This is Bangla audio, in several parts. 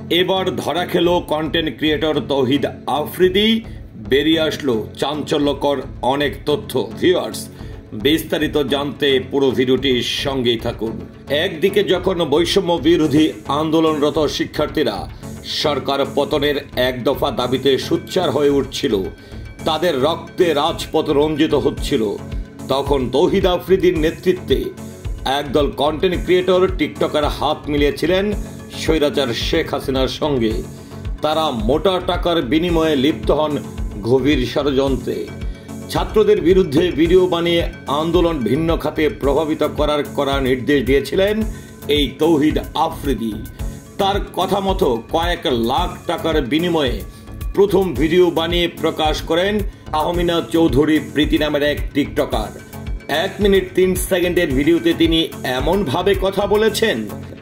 এবার ধরা খেল কন্টেন্ট ক্রিয়েটর তৌহিদ আফ্রিদি। বেরিয়ে আসলো চাঞ্চল্যকর অনেক তথ্য। ভিউয়ার্স, বিস্তারিত জানতে পুরো ভিডিওটির সঙ্গেই থাকুন। একদিকে যখন বৈষম্য বিরোধী আন্দোলনরত শিক্ষার্থীরা সরকার পতনের এক দফা দাবিতে সোচ্চার হয়ে উঠছিল, তাদের রক্তে রাজপথ রঞ্জিত হচ্ছিল, তখন তৌহিদ আফ্রিদির নেতৃত্বে একদল কন্টেন্ট ক্রিয়েটর টিকটকার হাত মিলিয়েছিলেন স্বৈরাচার শেখ হাসিনার সঙ্গে। তারা মোটা টাকার বিনিময়ে লিপ্ত হন গভীর ষড়যন্ত্রে। ছাত্রদের বিরুদ্ধে ভিডিও বানিয়ে আন্দোলন ভিন্ন খাতে প্রভাবিত করার কড়া নির্দেশ দিয়েছিলেন এই তৌহিদ আফ্রিদি। তার কথা মতো কয়েক লাখ টাকার বিনিময়ে প্রথম ভিডিও বানিয়ে প্রকাশ করেন তাহমিনা চৌধুরী প্রীতি নামের এক টিকটকার। 1 মিনিট 3 সেকেন্ডের ভিডিওতে তিনি এমনভাবে কথা বলেছেন,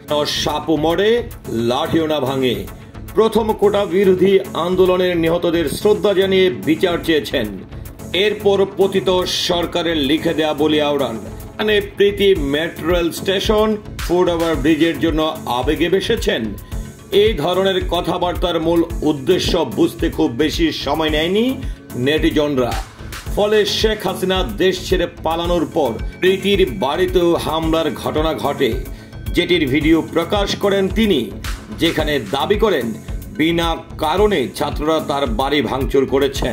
সাপও মরে লাঠিও না ভাঙে। প্রথম কোটা বিরোধী আন্দোলনের নিহতদের শ্রদ্ধা জানিয়ে বিচার চেয়েছেন। এরপর পতিত সরকারের লিখে দেয়া বলি আওড়ান, মানে Priti metro rail station foot over ব্রিজের জন্য আবেগে ভেসেছেন। এই ধরনের কথাবার্তার মূল উদ্দেশ্য বুঝতে খুব বেশি সময় নেয়নি নেটিজনরা। ফলে শেখ হাসিনা দেশ ছেড়ে পালানোর পর প্রীতির বাড়িতেও হামলার ঘটনা ঘটে, যেটির ভিডিও প্রকাশ করেন তিনি, যেখানে দাবি করেন বিনা কারণে ছাত্ররা তার বাড়ি ভাঙচুর করেছেন।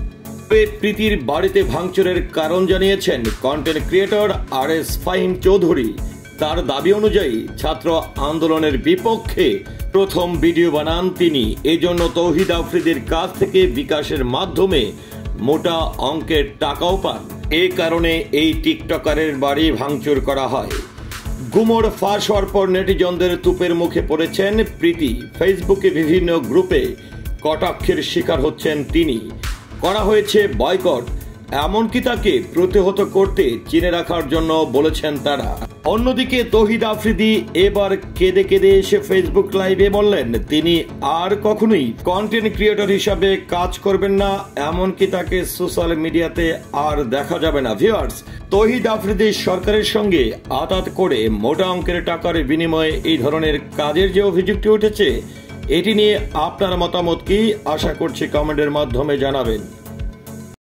প্রীতির বাড়িতে ভাঙচুরের কারণ জানিয়েছেন content creator RS Fahim Chowdhury. তার দাবি অনুযায়ী ছাত্র আন্দোলনের বিপক্ষে প্রথম ভিডিও বানান তিনি। এজন্য তৌহিদ আফ্রিদির কাছ থেকে বিকাশের মাধ্যমে মোটা অঙ্কের টাকাও পান। এই কারণে এই টিকটকারের বাড়ি ভাঙচুর করা হয়। গুমর ফাঁস হওয়ার পর নেটিজনদের তুপের মুখে পড়েছেন প্রীতি। ফেসবুকে বিভিন্ন গ্রুপে কটাক্ষের শিকার হচ্ছেন তিনি। করা হয়েছে বয়কট, এমনকি তাকে প্রতিহত করতে চিনে রাখার জন্য বলেছেন তারা। অন্যদিকে তৌহিদ আফ্রিদি এবার কেঁদে কেঁদে এসে ফেসবুক লাইভে বললেন তিনি আর কখনোই কন্টেন্ট ক্রিয়েটর হিসাবে কাজ করবেন না, এমনকি তাকে সোশ্যাল মিডিয়াতে আর দেখা যাবে না। ভিউয়ার্স, তৌহিদ আফ্রিদি সরকারের সঙ্গে আতাত করে মোটা অঙ্কের টাকার বিনিময়ে এই ধরনের কাজের যে অভিযোগটি উঠেছে, এটি নিয়ে আপনার মতামত কি? আশা করছি কমেন্টের মাধ্যমে জানাবেন।